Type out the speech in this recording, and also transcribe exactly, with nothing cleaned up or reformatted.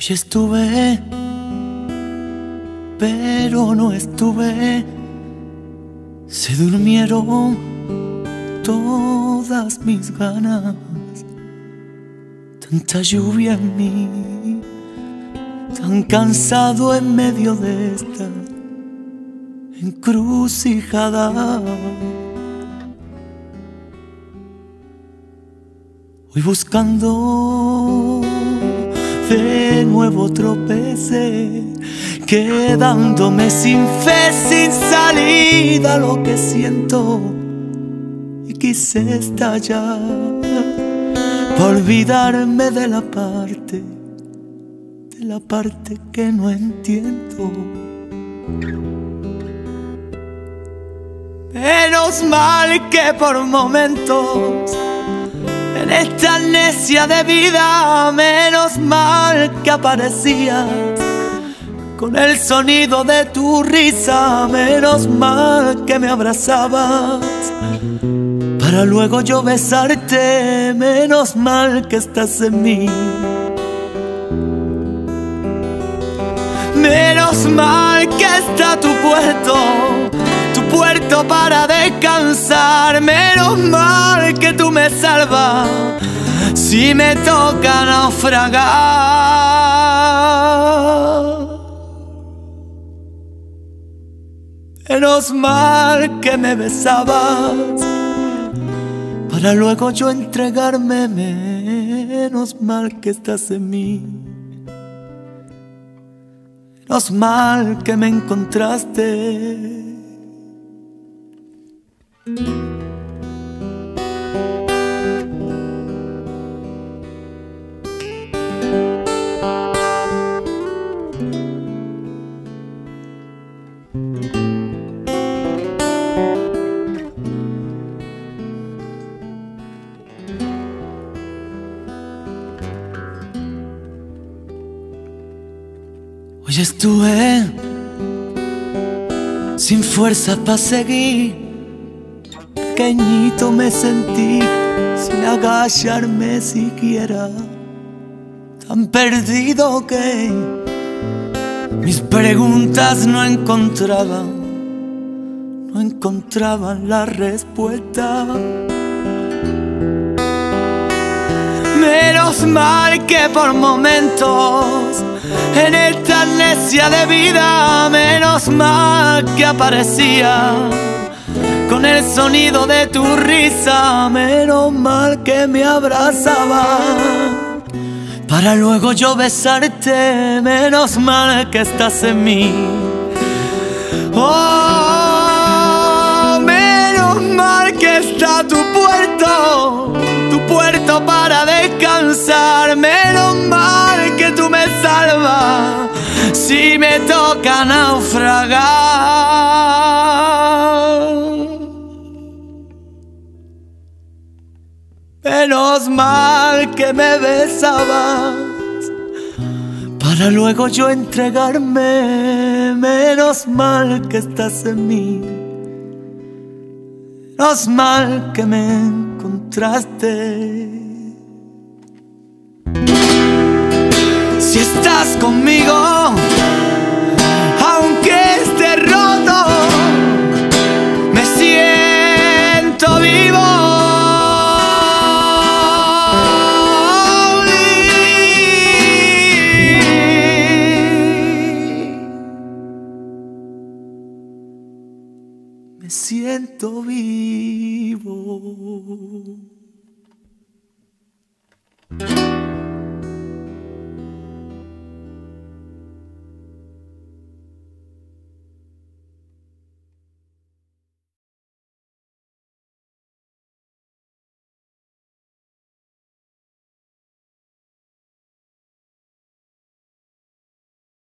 Hoy estuve, pero no estuve. Se durmieron todas mis ganas. Tanta lluvia en mí, tan cansado en medio de esta encrucijada. Hoy buscando de nuevo tropecé, quedándome sin fe, sin salida. Lo que siento y quise estallar, para olvidarme de la parte, de la parte que no entiendo. Menos mal que por momentos en esta necia de vida, menos mal que aparecías con el sonido de tu risa, menos mal que me abrazabas para luego yo besarte, menos mal que estás en mí. Menos mal que está tu puerto, tu puerto para descansar, menos mal que tú me salvas si me toca naufragar. Menos mal que me besabas para luego yo entregarme, menos mal que estás en mí. Menos mal que me encontraste. Hoy estuve sin fuerza para seguir, pequeñito me sentí sin agacharme siquiera, tan perdido que mis preguntas no encontraban, no encontraban la respuesta. Menos mal que por momentos en esta necia de vida, menos mal que aparecía con el sonido de tu risa, menos mal que me abrazaba para luego yo besarte, menos mal que estás en mí. Oh, menos mal que está tu puerto, tu puerto para descansar, menos mal que tú me salvas si me toca naufragar. Menos mal que me besabas para luego yo entregarme, menos mal que estás en mí. Menos mal que me encontraste. Si estás conmigo, aunque esté roto, me siento vivo. Me siento vivo.